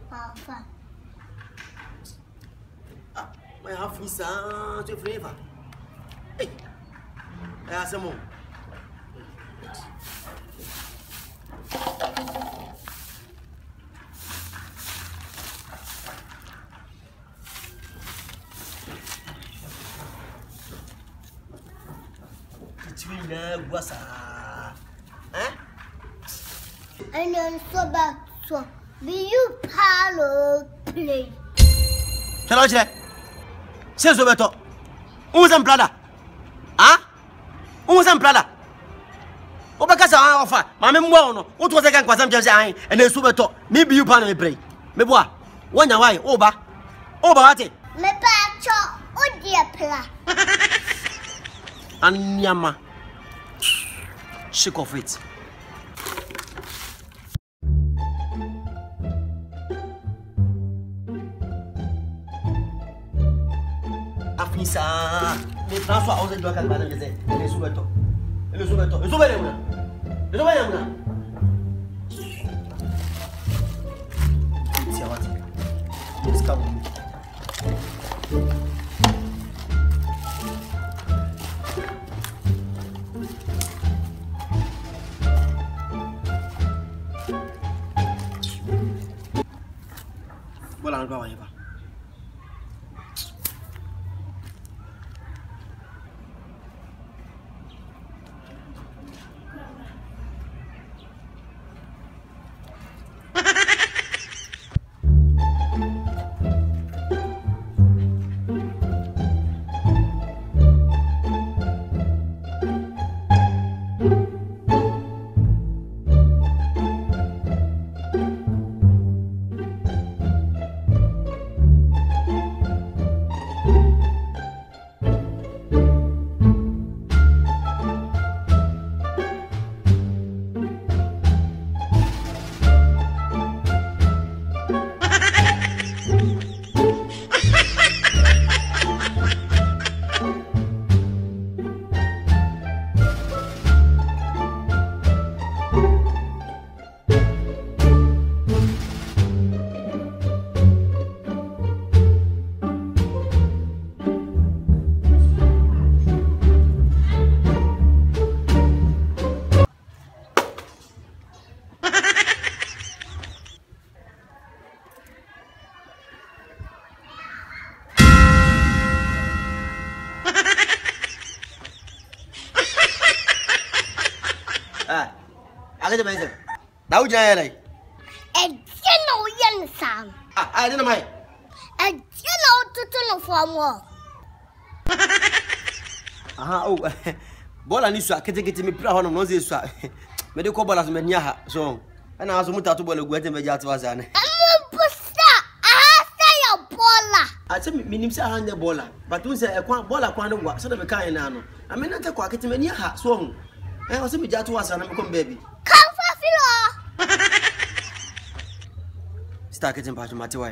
Papa. My half is to flavor. Hey, I have some more. What's and then so back so Beyou palo play. Hello, Jay. Says Roberto. Who's a brother? Ah? Who's a brother? Obacasa offer. Mamma Mono. What was I can quite just and then Suberto. Maybe you pan me pray. Me boy. One away. Oba. Oba. Me pacho. Oh dear pla. And Yama. Shake off it. Afisa, me transfer aux étoiles qu'elle m'a donné. Elle est sous le top. Elle est sous le top. Elle est sous le top. Elle est sous le top. Tiens, va-t-il. Qu'est-ce qu'il y a? Voilà, on va y aller. Akete Mp3Nins3M. Now you are like. And you know young Sam. I didn't mind. And you know to tell for more. Oh, Bola ni so Akete Mp3Nins3M no ze so. Me de ko bola so me nya ha so. And I was mutatu bola guete me jatu wazane. I said, Minim hand the bola, but we say a bola quando what so the kind nano. I mean, not a quacket many hat swung. I was a jatu was an American baby. Come for Philo. Start getting part of my way.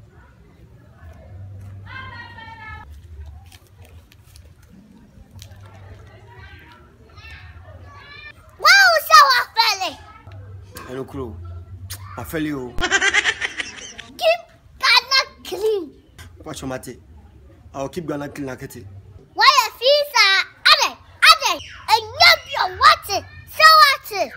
Wow, so I fell. Hello, crew. I fell you. Keep Ghana clean. Watch your mate. I'll keep Ghana clean like it. Why a visa? Ade, and you watch it. So watch it.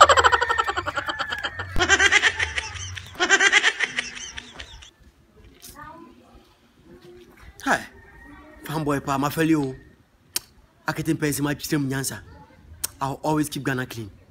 Hi, fanboy pa, my fellow. Akete Mp3Nins3M I'll always keep Ghana clean.